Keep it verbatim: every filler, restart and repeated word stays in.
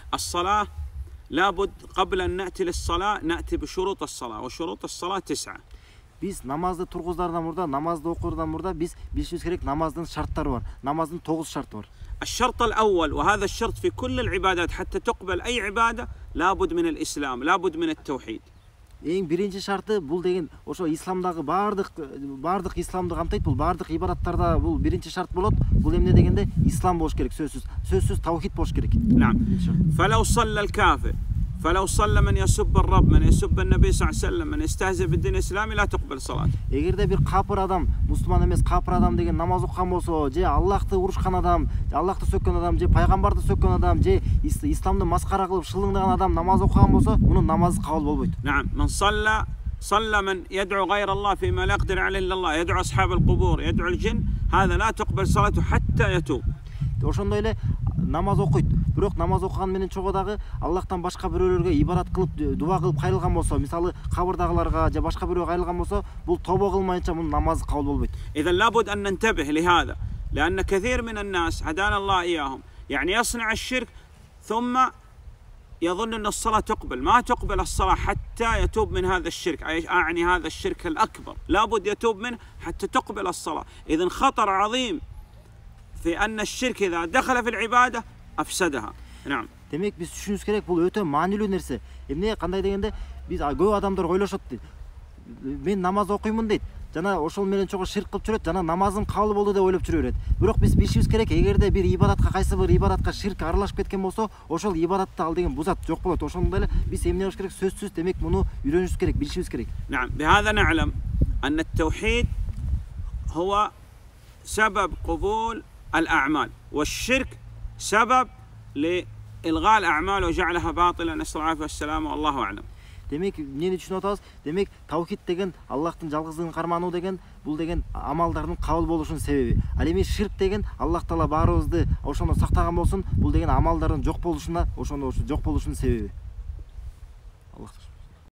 الصلاة لابد قبل أن نأتي للصلاة نأتي بشروط الصلاة، وشروط الصلاة تسعة. Biz namazды turguzlardan burada, namazды okuurdan burada biz bilişimiz gerek namazdın şartları var. Namazın dokuz şartı var. الشرط الأول وهذا الشرط في كل العبادات حتى تقبل أي عبادة لابد من الإسلام، لابد من التوحيد. Eң birinci şartı bul деген ошо исламдагы бардык бардык исламды камтайт. Бул бардык ибадаттарда бул биринчи шарт болот. Бул эмне дегенде ислам болуш керек, сөзсүз. Сөзсүз тавхид болуш керек. نعم. فلو صلى الكافر فلو صلى من يسب الرب من يسب النبي صلى الله عليه وسلم من يستهزئ بالدين الإسلامي لا تقبل صلاته. Эгерде бир капыр адам, мусулман эмес капыр адам деген намаз окуган болсо, же Аллахты урушкан адам, же Аллахты сөккөн адам, же пайгамбарды сөккөн адам, же исламды маскара кылып шылыңдаган адам намаз окуган болсо, мунун намазы кабыл болбойт. نعم. من صلى صلى من يدعو غير الله فيما لا يقدر عليه إلا الله، يدعو أصحاب القبور، يدعو الجن، هذا لا تقبل صلاته حتى يتوب. Ошондой эле намаз окуйт. Бирок намаз окуган менен чогуу дагы Аллахтан башка бирөөлөргө ибадат кылып, дуа кылып кайрылган болсо, мисалы кабырдагыларга же башка бирөөгө кайрылган болсо, бул тобо кылмайынча мунун намазы кабыл болбойт. إذا لابد أن ننتبه لهذا، لأن كثير من الناس هدانا الله إياهم يعني يصنع الشرك ثم يظن أن الصلاة تقبل، ما تقبل الصلاة حتى يتوب من هذا الشرك، أعني هذا الشرك الأكبر، لابد يتوب منه حتى تقبل الصلاة. إذن خطر عظيم في أن الشرك إذا دخل في العبادة أفسدها. نعم. Демек биз түшүнүбүз керек, бул өтө маанилүү нерсе. Эмне кандай дегенде биз көп адамдар ойлошот дейт. Мен намаз окуймун дейт. Жана ошол менен чогуу ширк кылып жүрөт, жана намазым кабыл болду деп ойлоп жүрө берет. Бирок биз билишибиз керек, эгерде бир ибадатка кайсы бир ибадатка ширк аралашып кеткен болсо, ошол ибадатты ал деген бузат, жок болот. Ошондой эле биз эмне кылыш керек? Сөзсүз, демек муну үйрөнүшүбүз керек, билишибиз керек. نعم. بهذا نعلم أن التوحيد هو سبب قبول الأعمال، والشرك سبب لإلغاء الأعمال وجعلها باطلة، نسأل الله العافية والسلامة والله أعلم. Демек эмнени түшүнүп атабыз? Демек таухид деген Аллахтын жалгыздыгын кармануу деген, бул деген амалдардын кабыл болушунун себеби. Ал эми ширк деген Аллах Таала баарыбызды ошону сактаган болсун, бул деген амалдардын жок болушуна, ошону жок болушунун себеби. Аллах